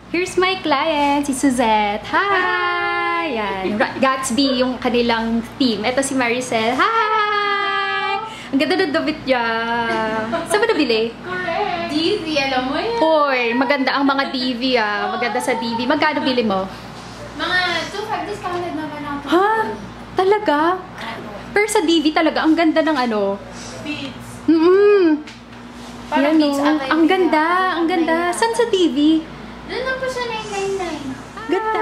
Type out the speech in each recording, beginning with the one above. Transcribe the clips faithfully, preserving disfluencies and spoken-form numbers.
Here's my client, si Suzette. Hi! Yan. Gatsby yung kanilang team. Ito si Maricel. Hi! Ang ganda ng damit niya. Saan ba nabili? Correct. D V, alam mo yan. Hoy, maganda ang mga D V ah. Maganda sa D V. Magkano bili mo? Mga two five discounted naman ako. Ha? Talaga? Pero sa D V talaga, ang ganda ng ano. Beats. Mm-mm. Parang Yan, beats oh. ang Ang ganda, ang ganda. Saan sa T V? Doon lang po siya nine ninety-nine. Ganda!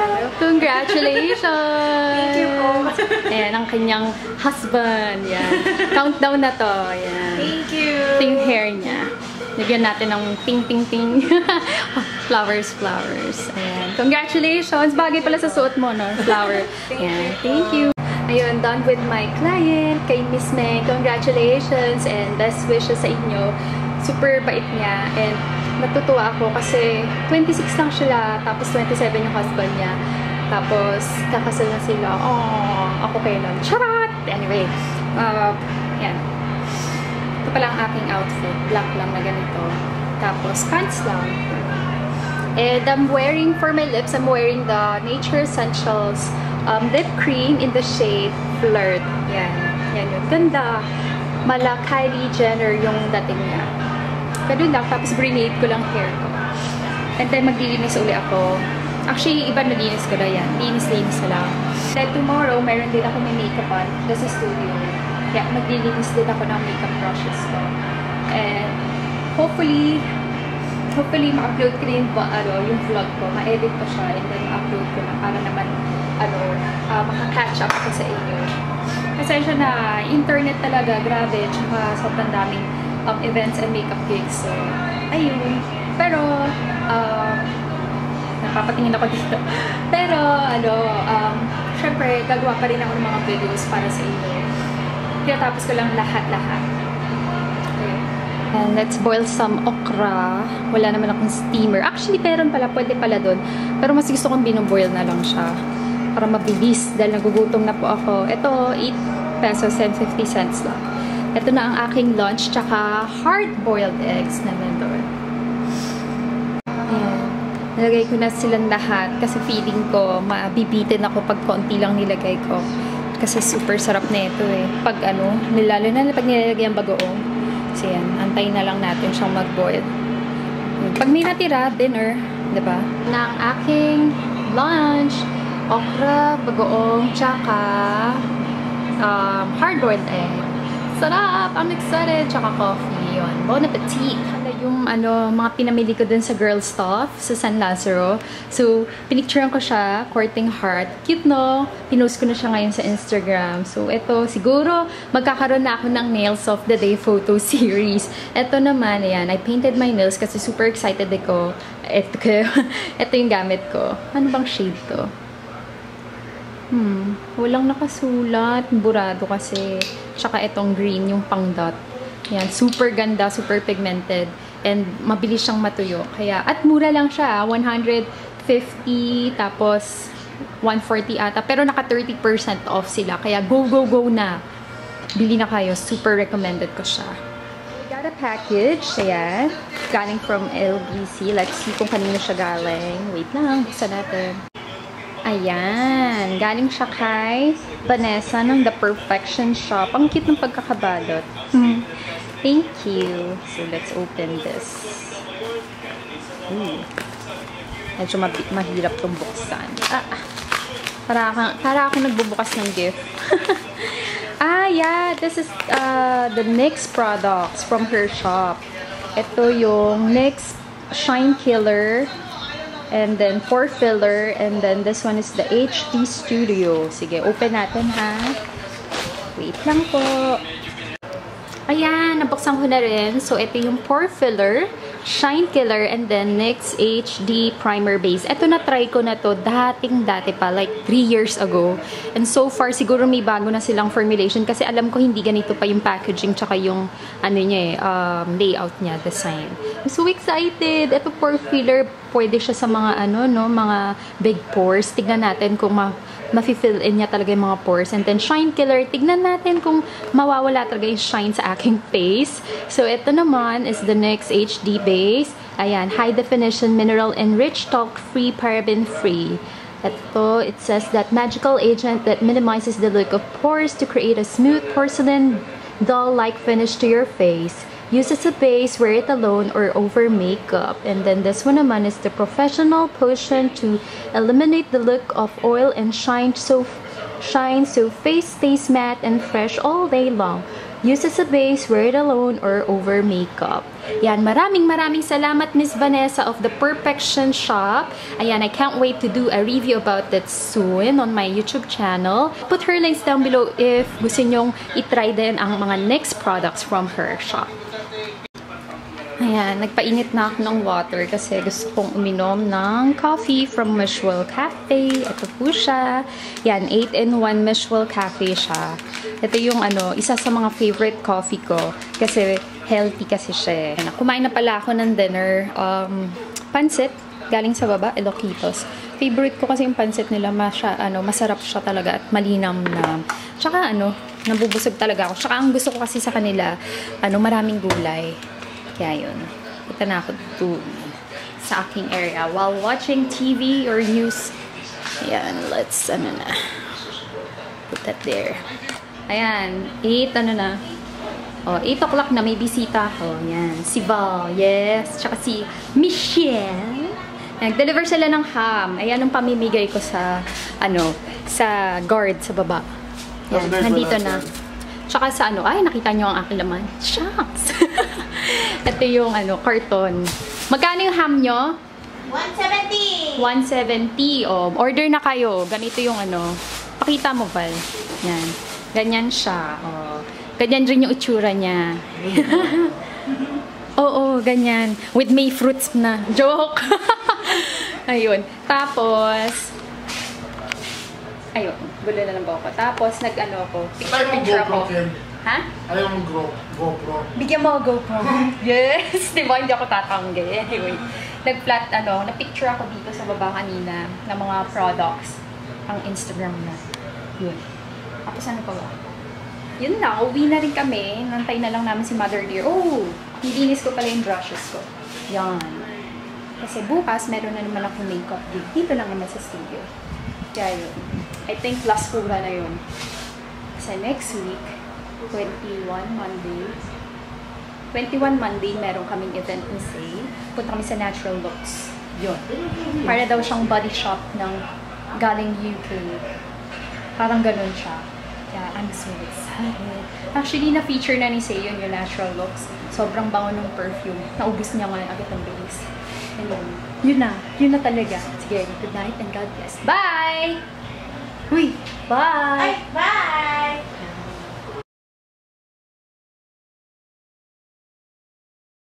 Congratulations! Thank you po. Ayan, ang kanyang husband. Yan. Countdown na to. Ayan. Thank you. Ito yung hair niya. Lagyan natin ng ting ting ting. Flowers, flowers. Ayan. Congratulations! Bagay pala sa suot mo, no? Flower. Ayan. Thank you. Ayun, done with my client, kay Miss Meng. Congratulations and best wishes sa inyo. Super bait niya and natutuwa ako kasi twenty-six lang sila, tapos twenty-seven yung husband niya. Tapos, kakasal na sila. Oh, ako kailan. Charot! Anyway, uh, yan. Ito pala ang aking outfit. Black lang na ganito. Tapos, pants lang. And I'm wearing, for my lips, I'm wearing the Nature Essentials Um, lip cream in the shade Flirt. Yan. Yan yun. Ganda. Mala Kylie Jenner yung dating niya. Ganun lang. Tapos brinade ko lang hair ko. And then maglilinis uli ako. Actually, iba nalinis ko na yan. Linis-linis na lang. Then tomorrow, meron din ako may makeup on. That's sa studio. Kaya maglilinis din ako ng makeup brushes ko. And hopefully, hopefully ma-upload ko rin ba, ano, yung vlog ko. Ma-edit ko siya. And then ma-upload ko na para naman ano, uh, maka-catch up ako sa inyo. Pasensya na, internet talaga, grabe, tsaka sobrang daming um, events and makeup gigs. So, ayun. Pero, uh, napapatingin ako dito. Pero, ano, um, syempre, gagawa pa rin ako ng mga videos para sa inyo. Tinatapos ko lang lahat-lahat. Okay. And let's boil some okra. Wala naman akong steamer. Actually, meron pala, pwede pala dun. Pero mas gusto kong binoboil na lang siya. Para mabilis dahil nagugutom na po ako. Ito, eight pesos and fifty cents lang. Ito na ang aking lunch, tsaka hard-boiled eggs na nandun. Ayan. Nilagay ko na silang lahat kasi feeling ko mabibitin ako pag konti lang nilagay ko. Kasi super sarap na ito eh. Pag ano, nilalo na pag nilalagay ang bagoong. So yan, antayin na lang natin siyang mag-boil. Pag may natira, dinner, diba? Na ang aking lunch, okra, bagoong, tsaka um, hard-boiled egg. Sarap! I'm excited! Tsaka coffee. Yun. Bon appetit! Yung ano, mga pinamili ko dun sa Girl Stuff sa San Lazaro. So, pinicturean ko siya, courting heart. Cute, no? Pinost ko na siya ngayon sa Instagram. So, ito, siguro, magkakaroon na ako ng Nails of the Day photo series. Ito naman, ayan, I painted my nails kasi super excited ako. Ito, ito yung gamit ko. Ano bang shade to? Hmm, walang nakasulat. Burado kasi. Tsaka itong green, yung pang dot. Yan, super ganda, super pigmented. And mabilis siyang matuyo. Kaya, at mura lang siya. one hundred fifty, tapos one forty ata. Pero naka thirty percent off sila. Kaya go, go, go na. Bili na kayo. Super recommended ko siya. We got a package. Ayan. Galing from L B C. Let's see kung kanino siya galing. Wait lang. Buksan natin. Ayan. Galing siya kay Vanessa ng The Perfection Shop. Ang cute ng pagkakabalot. Hmm. Thank you. So, let's open this. Ooh. Medyo mahirap itong buksan. Ah, para, para ako nagbubukas ng gift. Ah, yeah. This is uh, the NYX products from her shop. Ito yung NYX Shine Killer. And then, pore filler. And then, this one is the H D Studio. Sige, open natin, ha? Wait lang po. Ayan, nabuksan ko na rin. So, ito yung pore filler, Shine Killer, and then NYX H D Primer Base. Ito na-try ko na to dating-dati pa, like three years ago. And so far, siguro may bago na silang formulation kasi alam ko hindi ganito pa yung packaging tsaka yung ano niya eh, um, layout niya, design. I'm so excited! Ito pore filler, pwede siya sa mga ano, no, mga big pores. Tignan natin kung ma mafi-fill in niya talaga yung mga pores. And then, Shine Killer, tignan natin kung mawawala talaga yung shine sa aking face. So, ito naman is the NYX H D Base. Ayan, high definition, mineral enriched, talc-free, paraben-free. Ito, it says that magical agent that minimizes the look of pores to create a smooth porcelain doll-like finish to your face. Use as a base, wear it alone or over makeup. And then this one naman is the professional potion to eliminate the look of oil and shine so shine so face stays matte and fresh all day long. Use as a base, wear it alone or over makeup. Yan, maraming maraming salamat Miss Vanessa of the Perfection Shop. Ayan, I can't wait to do a review about that soon on my YouTube channel. Put her links down below if gusto nyong itry din ang mga next products from her shop. Ayan, nagpainit na ako ng water kasi gusto kong uminom ng coffee from Mishwell Cafe. Ito po siya. Yan, eight in one Mishwell Cafe siya. Ito yung ano, isa sa mga favorite coffee ko kasi healthy kasi siya. Ayan, kumain na pala ako ng dinner. Um, pansit, galing sa baba, Iloquitos. Favorite ko kasi yung pansit nila, masya, ano, masarap siya talaga at malinam na. Tsaka ano, nabubusog talaga ako. Tsaka ang gusto ko kasi sa kanila, ano, maraming gulay. Kaya yun. Punta na ako dun sa aking area while watching T V or news. Ayan, let's, ano na. Put that there. Ayan, eight, ano na. Oh, eight o'clock na, may bisita ako. Ayan, si Val, yes. Tsaka si Michelle. Nag-deliver sila ng ham. Ayan ang pamimigay ko sa, ano, sa guard sa baba. Ayan, nandito na. Tsaka sa ano, ay, nakita nyo ang aking laman. Shucks! Ito yung ano, carton. Magkano yung ham nyo? one seventy! one seventy. Oh, order na kayo. Ganito yung ano. Pakita mo, Val. Yan. Ganyan siya. Oh. Ganyan rin yung itsura niya. Oo, ganyan. With may fruits na. Joke! Ayun. Tapos, ayun. Gulo na lang ba ako. Tapos, nag-ano ako. Picture-picture ako. Ha? Ayaw mong GoPro. Bigyan mo ako GoPro. Yes! Diba? Hindi ako tatanggi. Anyway, nag-flat, ano, na-picture ako dito sa baba kanina ng mga products. Ang Instagram na. Yun. Tapos ano pa ba? Yun na, uwi na rin kami. Nantay na lang namin si Mother Dear. Oh! Nilinis ko pala yung brushes ko. Yan. Kasi bukas, meron na naman ako makeup dito. Dito lang naman sa studio. Kaya yun. I think last pura na yun. Kasi next week, twenty-one Monday. twenty-one Monday, meron kaming event ni Say. Punta kami sa Natural Looks. Yun. Para daw siyang body shop ng galing U K. Parang ganun siya. Kaya I'm so excited. Actually, na-feature na ni Say yun, yung Natural Looks. Sobrang bango ng perfume. Naubos niya nga agad ang bilis. And yun. Yun na. Yun na talaga. Sige, good night and God bless. Bye! Uy! Bye! Ay, bye!